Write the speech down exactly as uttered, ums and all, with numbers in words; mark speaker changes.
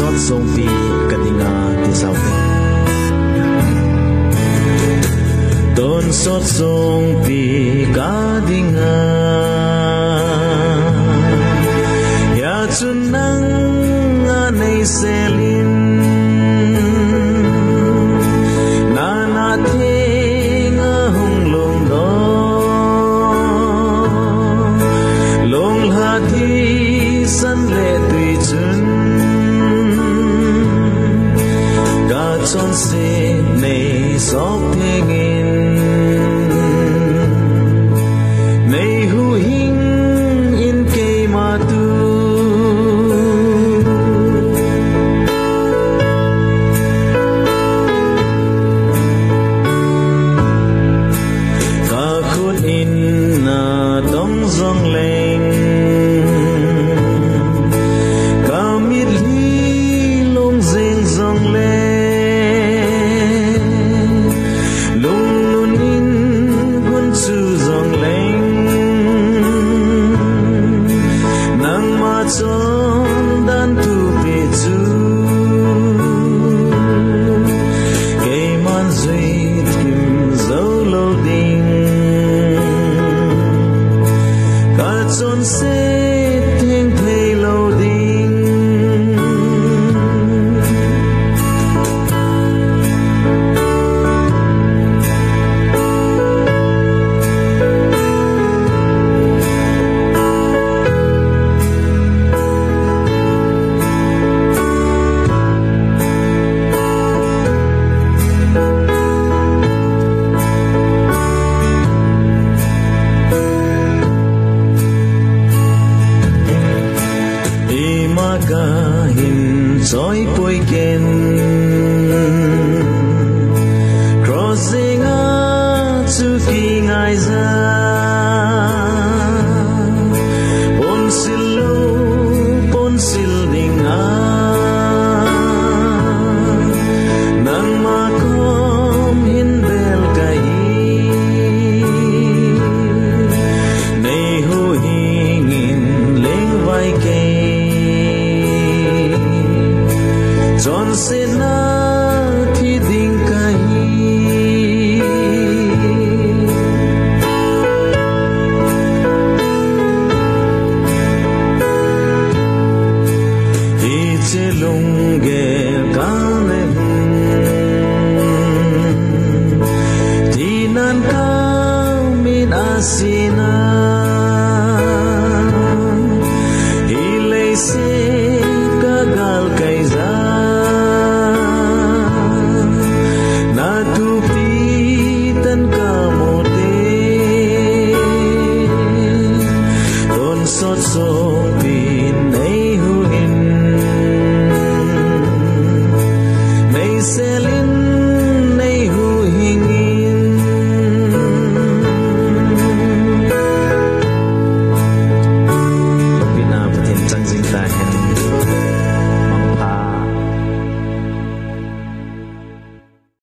Speaker 1: Tonsot Songpi kadinga ti sauti Tonsot Songpi kadinga ya chunang anei selin nana thinga hung long do long ha thi san le tui chun ga chon se nei sok thengin nei hu hing in ke ma tu ka khut in na dong zong leng ka mit li long zeng zong le lung nun in gun chu zong leng nang ma chon dan tu pe chu ke man zui tim zo lo ding ka chon se theng thei lo ding ka hin choi poi ken crossing a to king aiza pon silu pon sil ding a nang ma kom hin bel kai nei hu hing in leng vai ke John said na thi ding kai Hi che lung ge